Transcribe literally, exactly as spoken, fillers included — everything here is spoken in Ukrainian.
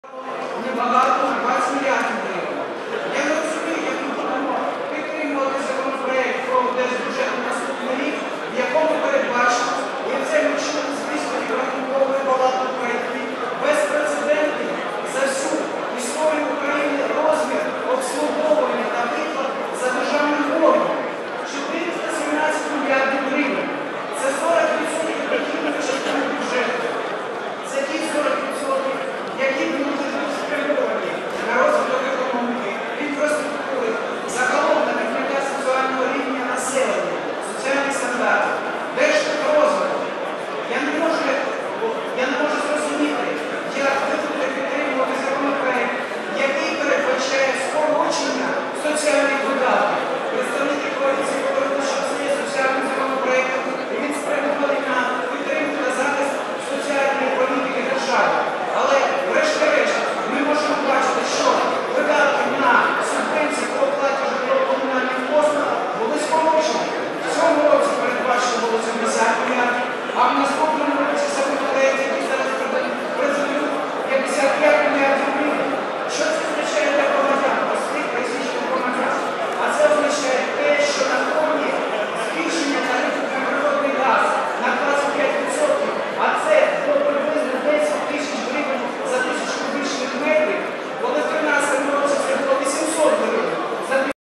Небагато, двадцять мільярдів гривень. Я не розумію, як ми будемо підтримувати законопроект про держбюджет на наступний рік, в якому передбачено, і це ми чули